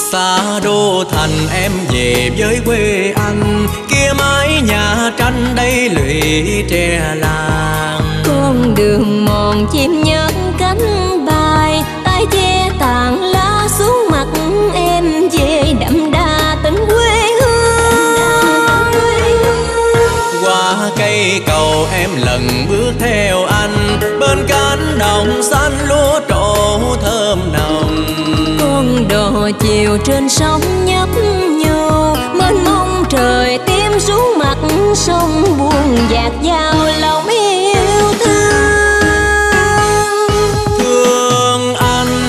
Xa đô thành em về với quê anh, kia mái nhà tranh đây lụy tre làng. Con đường mòn chim nhát cánh bay, tay che tàn lá xuống mặt em về đậm đà tình quê hương. Qua cây cầu em lần bước theo anh, bên cánh đồng xanh lúa trổ thơm nồng. Con đò chiều trên sóng nhấp nhô, mênh mông trời tím xuống mặt sông buồn dạt vào lòng yêu thương. Thương anh,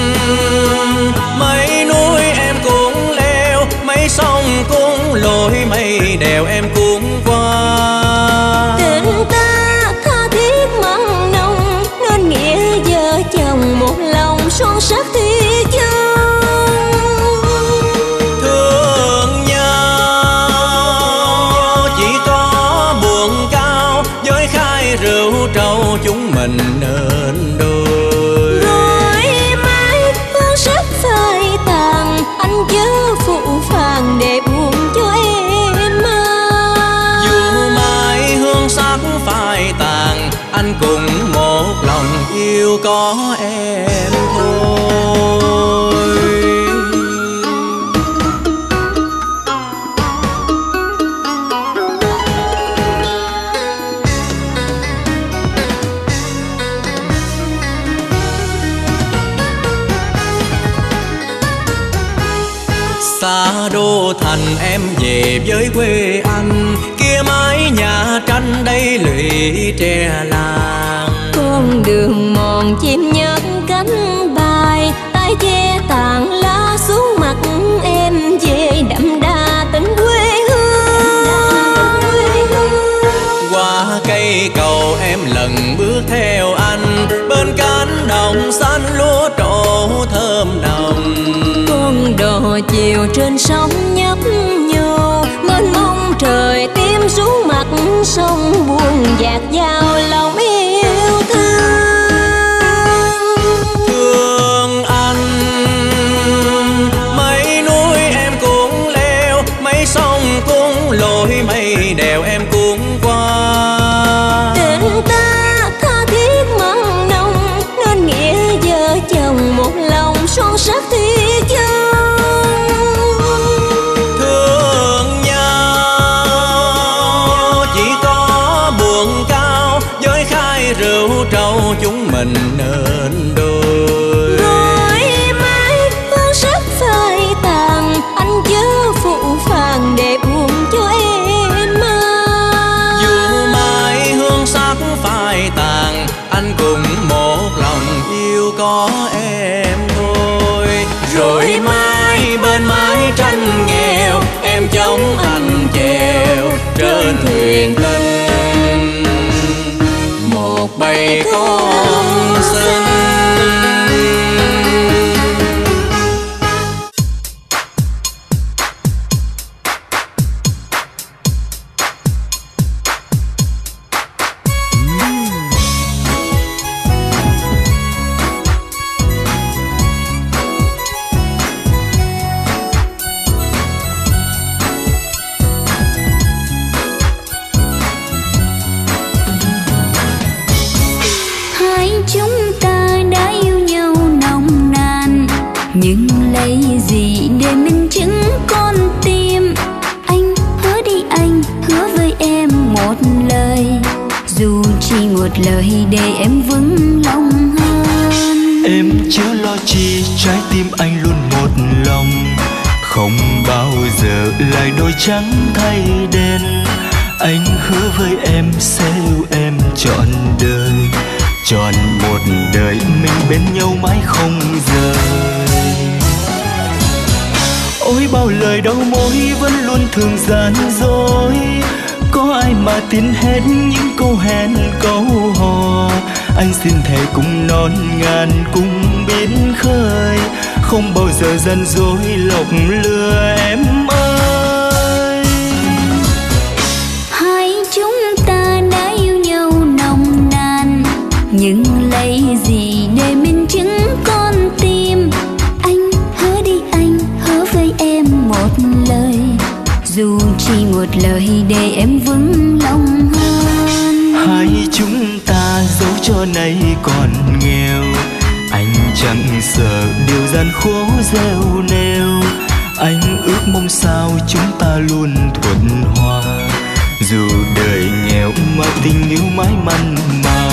mấy núi em cũng leo, mấy sông cũng lội, mấy đèo em cũng qua. Tình ta tha thiết mặn nồng, nên nghĩa vợ chồng một lòng son sắc thi chung. Thương nhau chỉ có buồn cao, với khai rượu trầu chúng mình nên đôi. Rồi mãi hương sắc phai tàn, anh chớ phụ phàng để buồn cho em à. Dù mãi hương sắc phai tàn, anh cũng một lòng yêu có em thôi. Xa đô thành em về với quê anh, kia mái nhà tranh đây lụy tre làng. Con đường mòn chim nhát cánh bay, tay che tàn lá xuống mặt em về đậm đà tình quê hương. Qua cây cầu em lần bước theo anh, bên cánh đồng xanh lúa trổ thơm nồng. Con đò chiều trên sóng nhấp nhô, mênh mông trời tím xuống mặt sông buồn dạt vào lòng yêu thương. Thương anh, mấy núi em cũng leo, mấy sông cũng lội, mấy đèo em cũng qua. Tình ta tha thiết mặn nồng, nên nghĩa vợ chồng một lòng son sắc thi chung. Thương nhau chỉ có buồn cao, với khai rượu trầu chúng mình nên đôi. Rồi mãi hương sắc phai tàn, anh chớ phụ phàng để buồn cho em à. Dù mãi hương sắc phai tàn, anh cũng một lòng yêu có em thôi. Rồi mai bên mái tranh nghèo, em chống anh chèo trên thuyền tình, một bầy con xinh. Chúng ta đã yêu nhau nồng nàn, nhưng lấy gì để minh chứng con tim? Anh hứa đi, anh hứa với em một lời, dù chỉ một lời để em vững lòng hơn. Em chớ lo chi, trái tim anh luôn một lòng, không bao giờ lại đôi trắng thay đen. Anh hứa với em sẽ yêu em trọn đời, trọn một đời mình bên nhau mãi không rời. Ôi bao lời đau môi vẫn luôn thường gian dối, có ai mà tin hết những câu hẹn câu hò. Anh xin thề cùng non ngàn cùng biến khơi, không bao giờ gian dối lọc lừa em ơi. Hai chúng ta đã yêu nhau nồng nàn, nhưng lấy gì để minh chứng con tim? Anh hứa đi, anh hứa gian khổ gieo neo. Anh ước mong sao chúng ta luôn thuận hòa, dù đời nghèo mà tình yêu mãi mặn mà.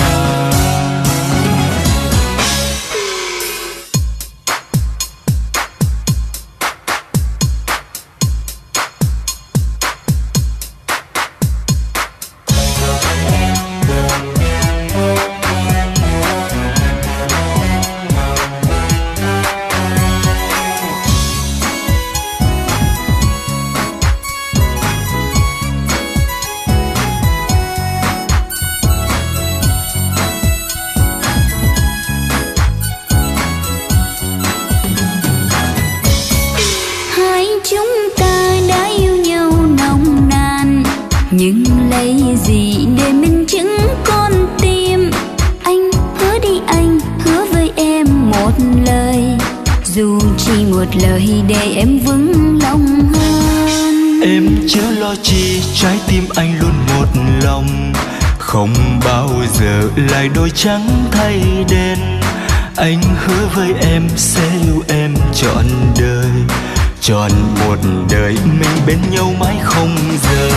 Nhưng lấy gì để minh chứng con tim? Anh hứa đi, anh hứa với em một lời, dù chỉ một lời để em vững lòng hơn. Em chớ lo chi, trái tim anh luôn một lòng, không bao giờ lại đôi trắng thay đen. Anh hứa với em sẽ yêu em trọn đời, trọn một đời mình bên nhau mãi không rời.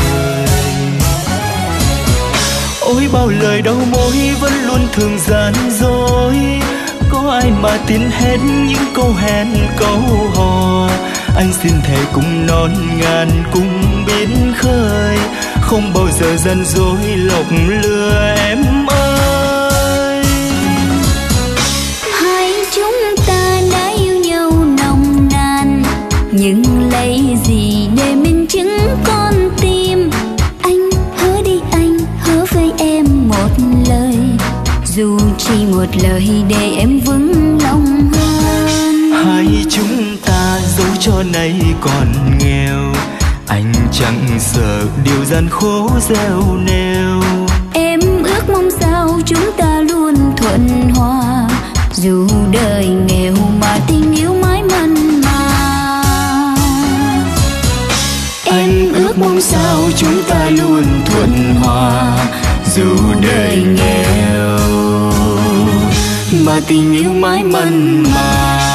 Ôi bao lời đau môi vẫn luôn thường gian dối, có ai mà tin hết những câu hẹn câu hò. Anh xin thề cùng non ngàn cùng biến khơi, không bao giờ gian dối lọc lừa em ơi. Hai chúng ta đã yêu nhau nồng nàn, nhưng lấy gì để minh chứng con tim? Anh hứa đi, anh hứa với em một lời, dù chỉ một lời để em vững lòng hơn. Hai chúng ta dẫu cho nay còn nghèo, anh chẳng sợ điều gian khổ gieo neo. Em ước mong sao chúng ta luôn thuận hòa, dù đời nghèo mà tình yêu mãi mặn mà. Anh ước mong sao chúng ta luôn thuận hòa, dù đời nghèo mà tình yêu mãi mặn mà.